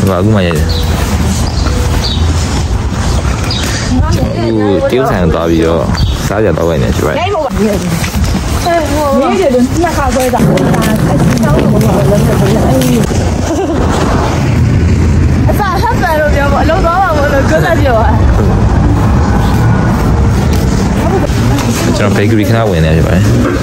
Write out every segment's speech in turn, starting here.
Và cũng mà vậy. Tiêu sản tao bị rồi, sao giờ tao vậy nè chú vậy?ကျွန်တော် bakery ခဏဝင်နေကြပါ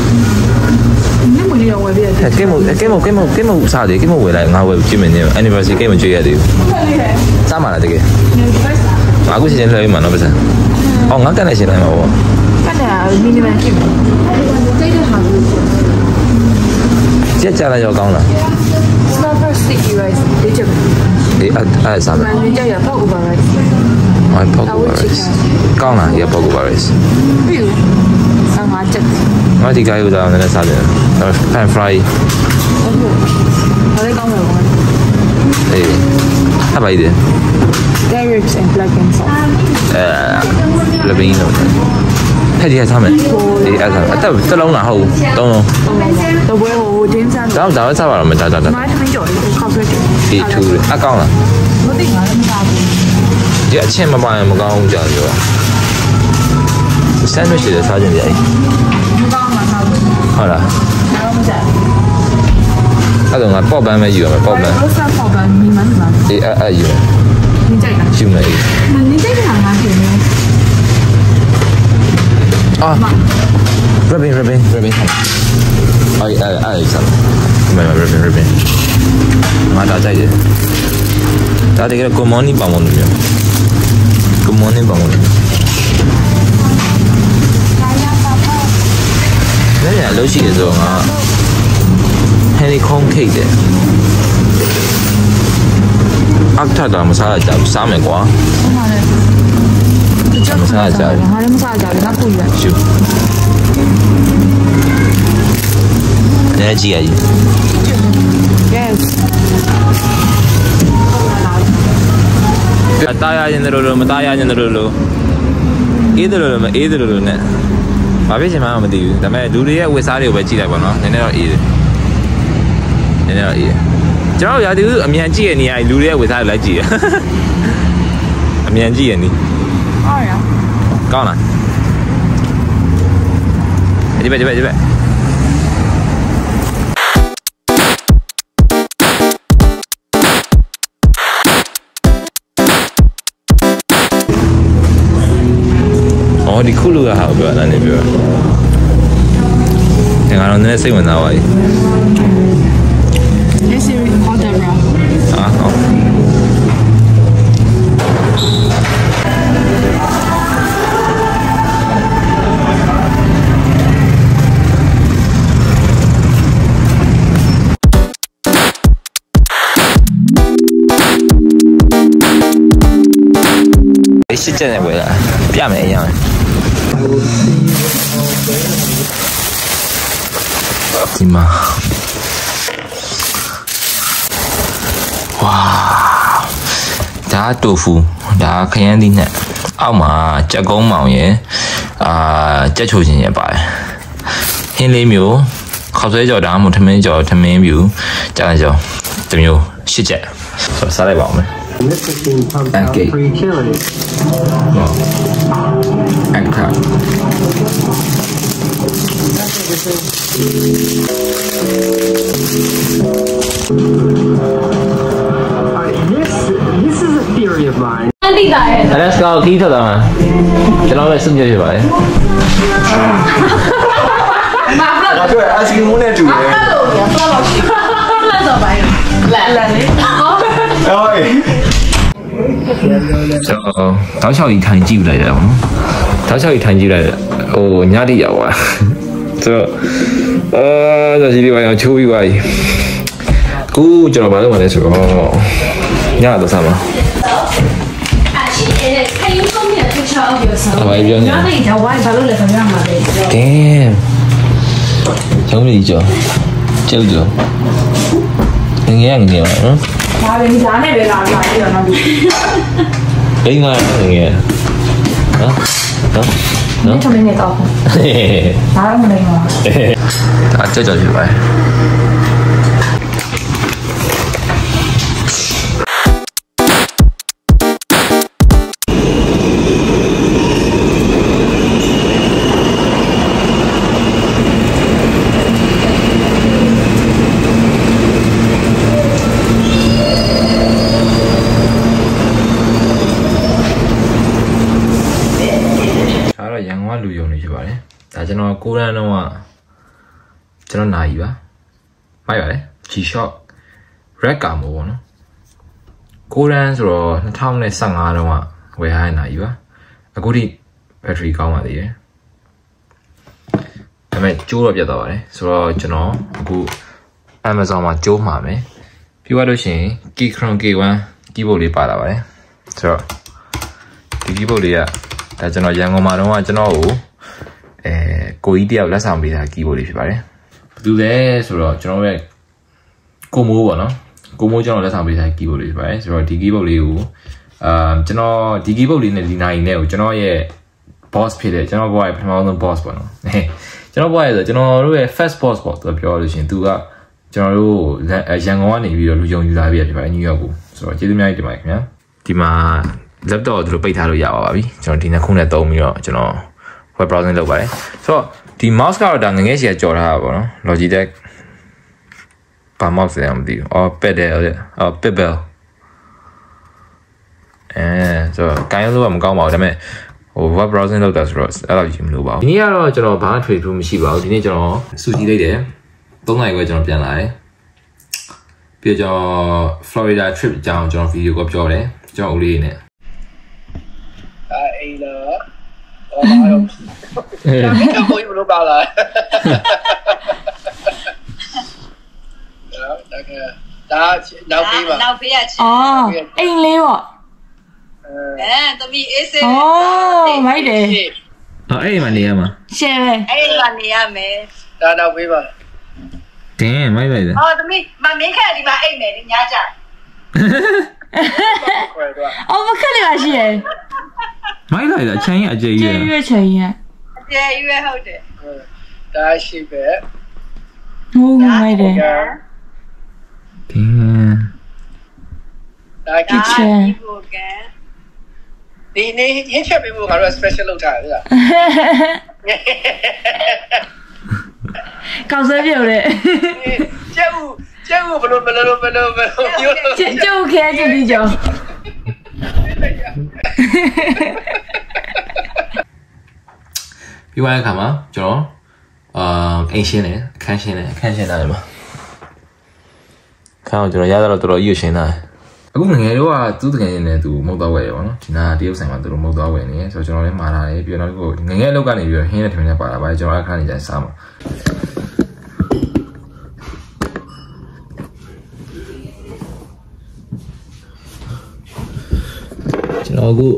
cái một sao thì cái một về lại ngao về chuyên mình nhiều anniversary cái một chơi gì sao mà là thế kia mà cũng chỉ đến lời mà nó bây giờ ngắt cái này chỉ là màu cái này là minimal kim chết cha là do con là Starburst sticky rice để chụp để ai sao vậy mình cho pork over rice pork over rice con là giờ pork over rice sao hóa chất nói thì cái của tao nên sao vậy pan fry ở đây con rồi thì apa vậy đi carrots and black bean sauce black bean rồi hay đi hay sao mày đi ai sao tao lâu nào hầu tao không tao quên hồ trên sân tao sao bảo mày tao nói thằng giỏi không phải đi thu con là có tiền ở đâu dạ千万万冇講空調咗，sandwich 就炒陣嘢，係啦，嗰度係波餅咪要咪波餅， 波餅麵粉要， 你真係㗎？ 要咪？ 你真係行下條咩？ 啊 ，ribbon，唔係 ribbon，買大劑嘅，大啲嘅 good morning 幫我哋樣。Good morning bangun. Đấy là lâu chị rồi à. Honeycomb cake đấy. After đó masala chả sao mày quá. Masala chả. Masala chả nó bùi vậy. Chịu. Đây là gì vậy? Yes. Taya nhân rồi mà taya nhân rồi ý rồi nè mà biết gì mà đi tại mẹ đủ đi quay sao đi về chỉ lại bọn nó nên nó ý cho nó giờ thứ miền chi này ai đủ đi quay sao lại chỉ miền chi này con à đi về 어디 쿨루가 하고 나네 벼. 내가 오늘 생각 나와. Yes, order bro. 아, 시전에 뭐야? 뺨에 그냥. 이마. 와. 다 tofu, 다 그냥 있네. 아마 자공 마오에 제초진 예 봐. 흰레묘, 가수해줘 다 뭐 태면줘 태면뷰 짜죠. 좀 시제. 살에 봐 오늘. Pancake. Egg tart. This is a theory of mine. Let's go kỹ thuật rồi mà. Cho nó về xưng cho chị vậy. Mà tôi ăn xin muốn nên chủ đề. Rồi. Táo sao thì thành chiêu lại rồi. Táo sao thì thành chiêu lại. Ồ, nhá đi dạo à. giờ chỉ đi vào chui vậy. Cú cho nó bán mà đấy rồi. Nhá đó sao mà. Damn. Cháu đi chưa? Chơi chưa? Anh nghe ăn nhiều hả? Ý ngay anh nghe. Đó. Cho mình nghe to. Đó mình nghe. chơi trò gì vậy? ဒါကျွန်တော်9ရန်တော့ကျွန်တော်နိုင်ပါမိုက်ပါလေ G-Shock Red Camo ပေါ့နော်9ရန်ဆိုတော့2015တော့ဝယ်ထားနိုင်ပါအခုထိ battery ကောင်းပါသေးတယ်ဒါပေမဲ့ကျိုးတော့ပြတ်သွားပါတယ်ဆိုတော့ကျွန်တော်အခု Amazon မှာကျိုးမှာမယ်ပြီးသွားလို့ရှိရင် Keychron K1 keyboard လေးပါလာပါတယ်ဆိုတော့ဒီ keyboard လေးကဒါကျွန်တော်ရန်ကုန်မှာတော့ကျွန်တော်ကိုကြီးတယောက်လက်ဆောင်ပေးတာ keyboard လေးဖြစ်ပါတယ်ဘယ်သူလဲဆိုတော့ကျွန်တော်ရဲ့ကိုမိုးပေါ့နော်ကိုမိုးကျွန်တော်လက်ဆောင်ပေးတာ keyboard လေးဖြစ်ပါတယ်ဆိုတော့ဒီ keyboard လေးကိုကျွန်တော်ဒီ keyboard လေးနဲ့ဒီနိုင်နဲ့ကိုကျွန်တော်ရဲ့ boss ဖြစ်တယ်ကျွန်တော်ဘဝရဲ့ပထမဆုံး boss ပေါ့နော်ကျွန်တော်ဘဝရဲ့ဆိုကျွန်တော်တို့ရဲ့ first boss ပေါ့သူပြောလို့ရှိရင်သူကကျွန်တော်တို့ရန်ကုန်ကနေပြီးတော့လူယုံယူလာပြီးဖြစ်ပါတယ်နယူးယောက်ကိုဆိုတော့ကျေးဇူးများကြီးတင်ပါတယ်ခင်ဗျာဒီမှာ laptop ကိုသူတို့ပိတ်ထားလို့ရပါပြီကျွန်တော်ဒီနှစ်ခုနဲ့သုံးပြီးတော့ကျွန်တော် web browsing လုပ်ပါတယ်ဆိုတော့ဒီ mouse ကတော့ဒါငငယ်ရှည်ကြော်ထားတာပေါ့နော် Logitech ဘာ mouse လဲမသိဘူးအော် pedal အော် pedal ဆိုတော့ကိုင်းလို့မကောင်းပါဘူးဒါပေမဲ့web browsing လုပ်တာဆိုတော့အဲ့လိုကြီးမလို့ပါဘူးဒီနေ့ကတော့ကျွန်တော်ဘာမှ trade through မရှိပါဘူးဒီနေ့ကျွန်တော်စူကြည့်လိုက်တယ်3နိုင်ခွဲကျွန်တော်ပြန်လာတယ်ပြီးတော့ Florida trip အကြောင်းကျွန်တော် video ကိုပြောတယ်ကျွန်တော်ဦးလေးနဲ့အိမ်လားအော်ဘာလို့ဒါမင်းကကိုကြီးမလုပ်ပါလားဒါနောက်ပေးပါနောက်ပေးရချင်းအိမ်လေးပေါ့သမီးအေးစေးမိုက်တယ်အဲ့မှာနေရမှာရှယ်ပဲအဲ့မှာနေရမယ်ဒါနောက်ပေးပါတင်းမိုက်လိုက်တယ်သမီးမမင်းခက်ဒီမှာအိမ်မယ်ညကြအော်မခက်လေပါရှိရဲ့မိုက်လိုက်တာချမ်းရအကျယ်ကြီးရွေးချင်ရအကျယ်ရွေးဟုတ်တယ်ဒါရှိပဲဟုတ်မိုက်တယ်တင်းဒါ kitchen ဒီနေ့ရင်းချက်ပေးဖို့ငါတို့ special လုပ်ထားတယ်လားကောက်ဆွဲပြုတ်တယ်ကျုပ်ဘလို့ပြောကျုပ်ခဲကျပြီးကြောပြီးသွားတဲ့အခါမှာကျွန်တော်အိမ်ရှင်းတယ်အခန်းရှင်းတယ်အခန်းရှင်းတာလေမှာခါတော့ကျွန်တော်ရတာတော့တော်တော်ကြီးရှင်းတာအခုငငယ်တော့သူ့တကယ်ရင်းနဲ့သူမဟုတ်တော့ဝယ်ရပါတော့ဒီနာတရုတ်ဆိုင်မှာသူတို့မဟုတ်တော့ဝယ်နေဆိုတော့ကျွန်တော်လည်းမှားလာတယ်ပြီးတော့ငငယ်အလုပ်ကနေပြီးတော့ဟင်းနဲ့ထမင်းနဲ့ပါလာပါတယ်ကျွန်တော်အခါနေကြစားမှာကျွန်တော်အခု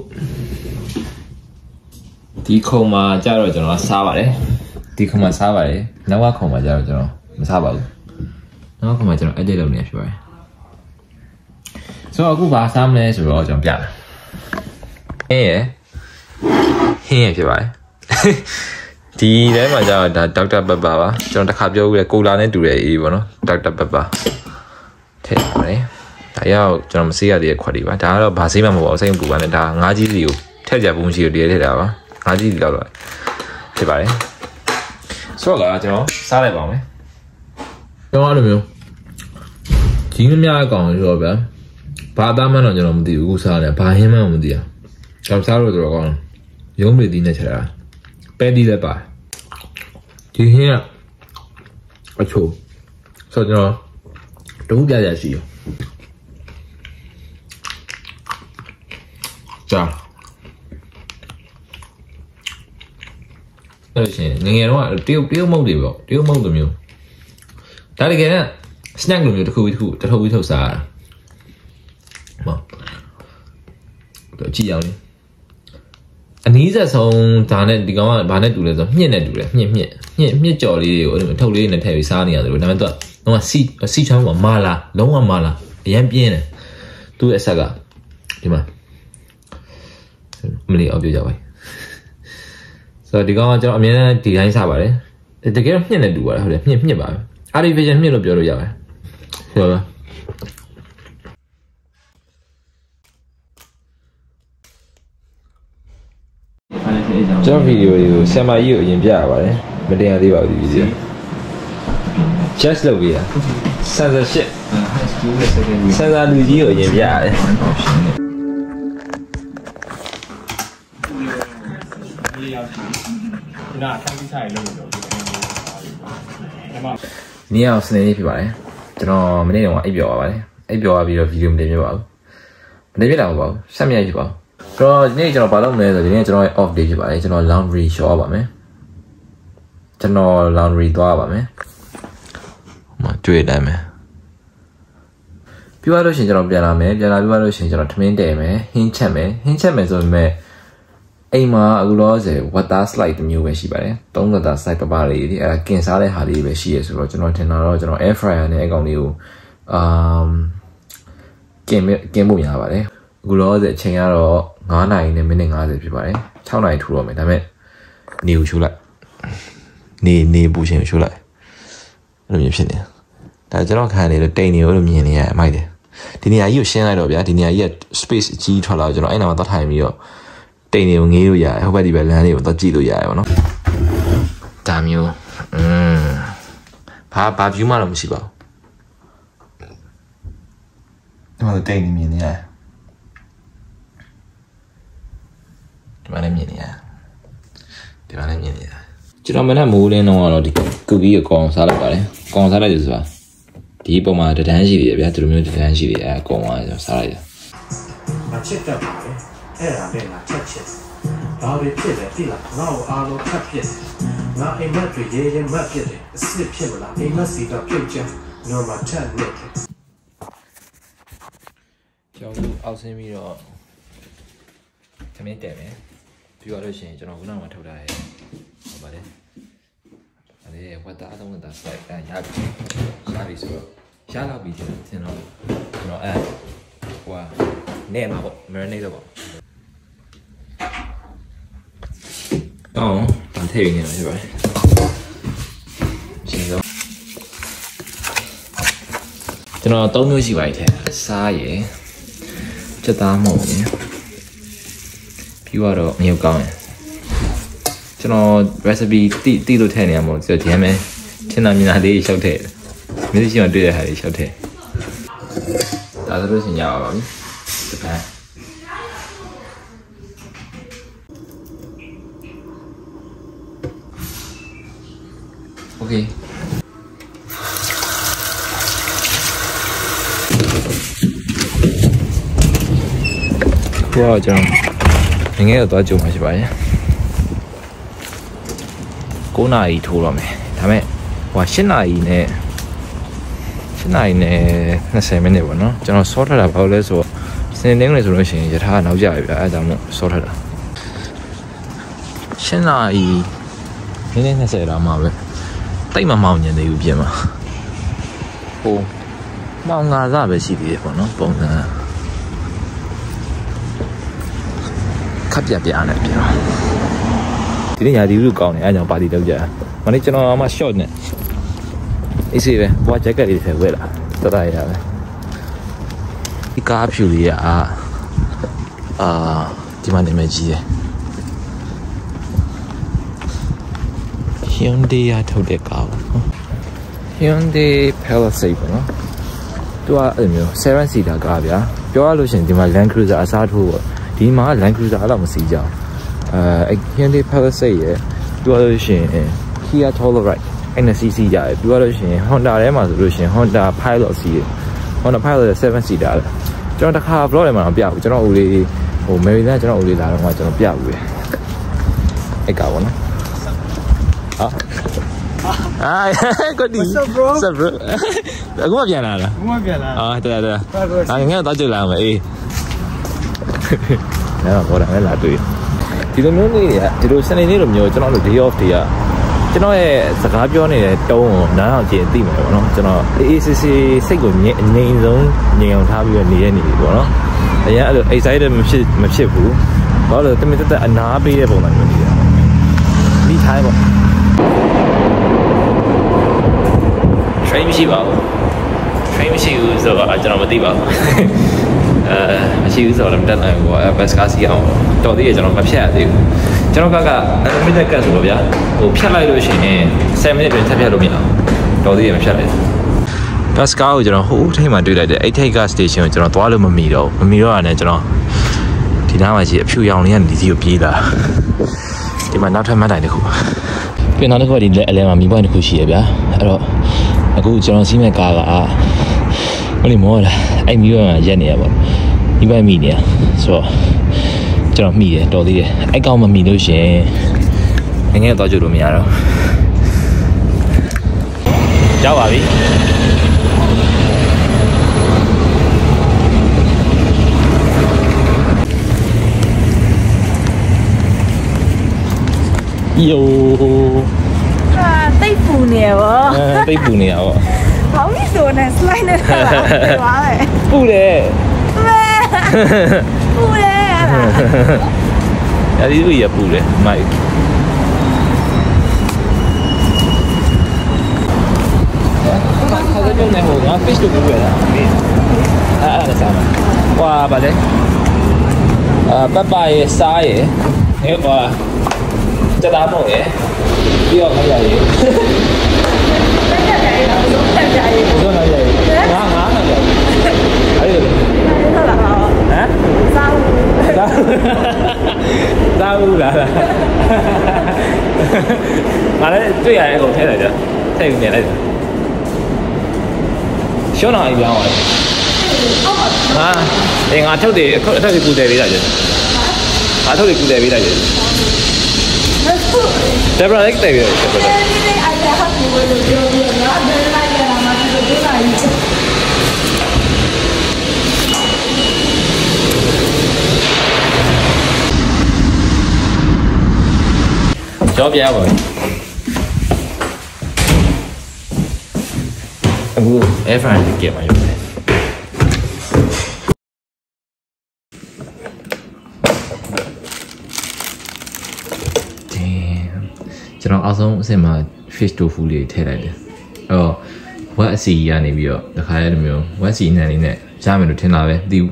ဒီခုံမှာကြတော့ကျွန်တော်စားပါတယ်ဒီခုံမှာစားပါတယ်နောက်ကခုံမှာကြတော့ကျွန်တော်မစားပါဘူးနောက်ခုံမှာကျွန်တော် edit လုပ်နေဖြစ်ပါတယ်ဆိုတော့အခုဘာစားမလဲဆိုတော့ကျွန်တော်ပြမယ်ဟင်းရဖြစ်ပါတယ်ဒီထဲမှာကျတော့ဒါ Dr. Pepper ပါကျွန်တော်တစ်ခါပြောခဲ့ကိုလာနဲ့တူတဲ့အေးပေါ့နော် Dr. Pepper ထည့်ပါတယ်ဒါရောက်ကျွန်တော်မစေးရသေးတဲ့ခွက်တွေပါဒါကတော့ဘာစေးမှမဟုတ်ပါဘူးစိတ်ပူပါနဲ့ဒါငါးကြီးစီကိုထည့်ကြပုံရှိကိုတည်းထည့်တာပါငါးကြီးစီလောက်တော့ဖြစ်ပါတယ်ဆိုတော့ကျွန်တော်စားလိုက်ပါမယ်ကျွန်တော်အဲ့လိုမျိုးကြီးမများအကောင်ဆိုတော့ဗျာဘာသားမှန်းတော့ကျွန်တော်မသိဘူးအခုစားတယ်ဘာဟင်းမှန်းမသိဘူးကျွန်တော်စားလို့တော့ကောင်းရုံးပေတီးနဲ့ချက်တာပဲတီးလည်းပါဒီဟင်းကအချို့ဆိုတော့ကျွန်တော်တခုပြရရှိရကြာအဲ့ရှင်ငငယ်တော့တရုတ်မုတ်တွေပေါ့တရုတ်မုတ်လိုမျိုးဒါတကယ်နဲ့ snack လိုမျိုးတစ်ခုပြီးတစ်ခုထုတ်စားတာမဟုတ်ကြည့်အောင်လေအနည်းဆက်ဆုံးဒါနဲ့ဒီကောင်ကဘာနဲ့တူလဲဆိုမြင့်နဲ့တူတယ်မြင့်ကြော်လေးတွေကိုအဲ့လိုထုတ်လေးနဲ့ထည့်ပြီးစားနေရတယ်လို့ဒါပေမဲ့သူကစီချောင်းကမာလာလုံးဝမာလာအရင်ပြင်းတယ်သူ့အဆက်ကဒီမှာမလေးအောင်ပြောကြပါဆိုတော့ဒီကောင်ကကျွန်တော်အများနဲ့ဒီတိုင်းစားပါတယ်တကယ်တော့မြင့်နဲ့တူပါတယ်ဟုတ်တယ်မြင့်ပါပဲ artificial မြင့်လို့ပြောလို့ရပါတယ်ဆိုတော့ကျွန်တော်ဗီဒီယိုတွေကိုဆမ်မာကြီးကိုအရင်ပြရပါတယ်မတင်ရသေးပါဘူးဒီဗီဒီယို just လုပ်ပြီးတာဆန်ဆာရှစ်ဆန်ဆာလူကြီးကိုအရင်ပြရတယ်那看比赛那种你要是哪ဖြစ်ပါတယ်ကျွန်တော်မနေ့ကအိပ်ပျော်ပါပါတယ်အိပ်ပျော်ပြီးတော့ဗီဒီယိုမတင်ပြပါဘူးမတင်ပြတော့ပါဘူးဆက်မြတ်ဖြစ်ပါဘူးကျွန်တော်ဒီနေ့ကျွန်တော်ဘာလုပ်မလဲဆိုတော့ဒီနေ့ကျွန်တော် off day ဖြစ်ပါတယ်ကျွန်တော် laundry ရှော့ပါမယ်ကျွန်တော် laundry သွားပါမယ်မတွေ့တယ်မယ်ပြီးတော့ရှင်ကျွန်တော်ပြန်လာမယ်ပြန်လာပြီးတော့ရှင်ကျွန်တော်ထမင်းတဲမယ်ဟင်းချက်မယ်ဆိုပေမဲ့အိမ်မှာအခုလောဆယ် water slide မျိုးပဲရှိပါတယ်3 water slide ပပလေးဒီအဲ့ဒါကင်စားတဲ့ဟာလေးပဲရှိရဆိုတော့ကျွန်တော်ထင်တာတော့ကျွန်တော် air fryer နဲ့အကောင်လေးကိုကင်ဖို့ရပါတယ်အခုလောဆယ်အချိန်ကတော့9နာရီနဲ့မိနစ်50ဖြစ်ပါတယ်6နာရီထူတော့မယ်ဒါပေမဲ့နေကိုရှိုးလိုက်နေပူရှင်ကိုရှိုးလိုက်အဲ့လိုမျိုးဖြစ်နေဒါကျွန်တော်ခံနေလို့တိတ်နေလို့မြင်နေရအမိုက်တယ်ဒီနေရာကြီးကိုရှင်းလိုက်တော့ဗျာဒီနေရာကြီးက space အကြီးထွက်လာတော့ကျွန်တော်အဲ့နာမှာသွားထိုင်ပြီးတော့တိတ်နေကိုငေးလို့ရတယ်ဟိုဘက်ဒီဘက်လမ်းလေးကိုသွားကြည့်လို့ရတယ်ဗောနော်ဒါမျိုးဘာ view မှတော့မရှိပါဘူးဒီမှာတိတ်နေမြင်နေရတယ်ဒီမှာလည်းမြင်နေရတယ်ကျွန်တော်မနဲ့မိုးလင်းတော့ဒီကူကီကိုကောင်စားလိုက်ပါတယ်ကောင်စားလိုက်တယ်ဆိုတာဒီပုံမှာတန်းရှိတယ်ဗျာဒီလိုမျိုးတန်းရှိတယ်အဲကောင်သွားကျွန်တော်စားလိုက်တယ်မချစ်တတ်ပါလေအဲ့ဒါပဲငါချက်ဘာတွေဖြစ်လဲသိလားငါ့ကိုအားလုံးဖတ်ဖြစ်ငါအိမ်မက်တွေရေမက်ဖြစ်တယ်အစ်စ်ဖြစ်မလားအိမ်မက်စီတော့ပြုတ်ချင်နော်မထက်နေကျွန်တော်အောက်ဆင်းပြီးတော့သမင်းတယ်မယ်ပြီးတော့လို့ရှိရင်ကျွန်တော်ခုနကထုတ်ထားတယ်ဟုတ်ပါတယ်အဲ့ဝတ်တာအသုံးတာစိုက်ရပြီဆိုတော့ရတော့ပြီတင်တော့ကျွန်တော်ဟိုကနေမှာပေါ့ marinate တော့ပေါ့တန်ထည့်နေတယ်ဖြစ်ပါတယ်ရှင်းတော့ကျွန်တော်3မျိုးရှိပါတယ်ထဲစားရယ်ချက်သားမုံရယ်ပြီးတော့မြုပ်ကောင်းရယ်ကျွန်တော် recipe တိလို့ထည့်နေရမို့ဆိုတော့ဒီမှာထင်တာမြင်တာလေးရှောက်ထည့်မျိုးရှိမှတွေ့တဲ့ဟာလေးရှောက်ထည့်ဒါဆိုလို့ရှိရင်ရပါပြီဒီပန်းโอเค哇ကျွန်တော်ငယ်တော့ကြုံမှာရှိပါရဲ့9နာရီထိုးတော့မယ်ဒါပေမဲ့ဟို10နာရီနဲ့20မိနစ်ပေါ့နော်ကျွန်တော်စောထတာဘာလို့လဲဆိုတော့စနေနေ့ဆိုလို့ရှိရင်ရထားနောက်ကျပြီဗျအဲဒါမှစောထတာ10နာရီမိနစ်20လောက်မှပဲတိတ်မမောင်ညင်သေးဘူးပြင်မှာဟိုမောင်ငါးစားပဲရှိသေးတယ်ပေါ့နော်ပုံစံခပ်ပြနေပြင်ဒီနေ့ညာဒီလူကောင်းနေအဲကြောင့်ပါတီလောက်ကြမနေ့ကျွန်တော်မှ short နဲ့အေးစေးပဲဘွား jacket လေးထည့်ဝဲလာတတရရပဲဒီကားဖြူလေးဒီမှာနေမကြီးတယ် Hyundai ထုတ်တဲ့ကားပေါ့ Hyundai Palisade ပေါ့နော်သူကအဲ့လိုမျိုး7 seater ကားဗျာပြောရလို့ရှိရင်ဒီမှာ Land Cruiser အစားထိုးပေါ့ဒီမှာ Land Cruiser အဲ့လိုမစီးကြအောင်Hyundai Palisade ရဲ့ပြောရလို့ရှိရင် Kia Telluride အဲ့နဲ့စီးကြတယ်ပြောရလို့ရှိရင် Honda ထဲမှာဆိုလို့ရှိရင် Honda Pilot စီးတယ် Honda Pilot 7 seater လားကျွန်တော်တစ်ခါ vlog ထဲမှာတော့ပြဘူးကျွန်တော်ဦးလေးဟို Maryland ကျွန်တော်ဦးလေးလာတော့မှကျွန်တော်ပြဘူးလေအဲ့ကားပေါ့နော်good day. What's up, bro? Aku mau piala lah. Oh, ada. Ngel tahu je lah, mah. Nah, orang ni lah tu. Di dalam ni ya, di dalam sana ni rumyo, jangan lu day off dia. Jangan sekarang pion ni tahu, nah jadi macam mana? Jangan si sego ni zong ni yang tahu ni, no? Ya, saya dah mesti bu. Kalau tu mesti tak anak pergi dia pun ni. Ni thai pun. Train မရှိပါဘူး train မရှိဘူးဆိုတော့ကျွန်တော်မသိပါဘူးမရှိဘူးဆိုတော့မတက်နိုင်ဘူးဘတ်ကားစီအောင်တော်သေးတယ်ကျွန်တော်မဖြတ်ရသေးဘူးကျွန်တော်ကမိနစ်ကတ်ဆိုတော့ဗျာဟိုဖြတ်လိုက်လို့ရှိရင်7မိနစ်တွင်ထပ်ဖြတ်လို့မရအောင်တော်သေးတယ်မဖြတ်လိုက်ဘတ်ကားကိုကျွန်တော်ဟိုထိတ်မှတွေ့လိုက်တယ်အဲ့ထိတ်က station ကိုကျွန်တော်သွားလို့မမီတော့ရတယ်ကျွန်တော်ဒီနားမှာရှိအဖြူရောင်လေးကနေဒီစီကိုပြေးလာဒီမှာနောက်ထပ်မှတ်တိုင်တစ်ခုပြန်နောက်တစ်ခုကဒီအလဲမှာမီးပွိုင်းတစ်ခုရှိရဗျာအဲ့တော့အခုကျွန်တော်စီးမဲ့ကားကမလီမောလာအဲ့မီးပွိုင်းမှာရက်နေရပါမီးပွိုင်းမိနေရဆိုတော့ကျွန်တော်မိတယ်တော်သေးတယ်အဲ့ကောင်မမိလို့ရှင်ငငယ်တော့ကြလို့မရတော့ရောက်ပါပြီယိုတိတ်ပူနေရောတိတ်ပူနေရောဘာလို့ဆိုနေ slide နေတာလဲပါလေပူတယ်ပူတယ်အဲ့ဒီရပူတယ်မိုက်ခါတော့နေဟိုငါ fish တို့ပူရတာအဲ့ဒါစားမှာဟွာဗါလေပပရဲ့စားရဲ့ဟဲ့ဟွာจะตามหมดเลยพี่ออกมาใหญ่တက်ကြတယ်တော့ဆုံးတက်ကြတယ်ဘုရားနိုင်ใหญ่ငါနိုင်ใหญ่အဲ့ဒီဟုတ်လားဟမ်စားဦးလားငါလည်းတွေ့ရတဲ့အကုန်ထည့်လိုက်ကြထည့်နေလိုက်ရှောင်းအောင်ပြောင်းသွားဟာအေးငါထုတ်တယ်အထုတ်တယ်ပူတယ်ပေးလိုက်ကြငါထုတ်တယ်ပူတယ်ပေးလိုက်ကြDebra, like that video. I have to go to the not very like that. I'm not going to do that. Job yeah boy. Ooh, everyone can get my way.ကျွန်တော်အောက်ဆုံးအဆင့်မှာ fish tofu လေးထည့်လိုက်တယ်။အဲ့တော့ဝက်အစီကနေပြီးတော့တခါရဲလိုမျိုးဝက်စီနံလေးနဲ့ရမယ်လို့ထင်တာပဲမသိဘူး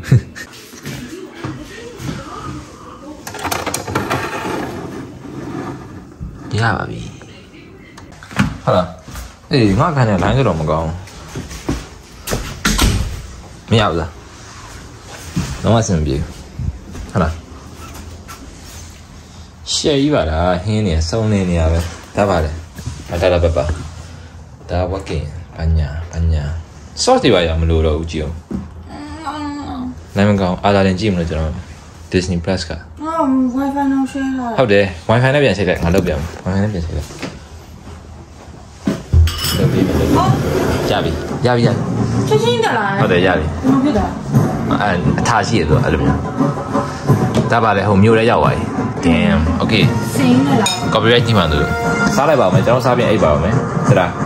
။ရပါပြီ။ဟုတ်လား။အေးငါခံတဲ့ line ကတော့မကောင်း။မရဘူးလား။တော့အဆင်ပြေ။ဟုတ်လား။ရှယ်ကြီးပါလားဟင်းနေစုံနေရပဲဒါပါလေဒါပပဒါဝက်ကင်ပညာ sauce တွေပါရမလို့တော့ဦးကြည့်အောင်နိုင်မကောင်းအားလာရင်ကြည့်မလို့ကျွန်တော် Disney Plus က wifi နောက်ရှယ်လာဟုတ်တယ် wifi နဲ့ပြန်ချိန်လိုက်ငါလုပ်ပြန် wifi နဲ့ပြန်ချိန်လိုက်လုပ်ပြီးရပြီချက်ချင်းတလားဟုတ်တယ်ရပြီဘာဖြစ်တာအထားရှိရဆိုအဲ့လိုမျိုးဒါပါလေဟိုမျိုးလေးရောက်သွားပြီ damn okay စင်းလာ copyright ညှိမှန်သူစားလိုက်ပါဦးမယ်ကျွန်တော်စားပြန်အိပ်ပါဦးမယ်ဟုတ်လား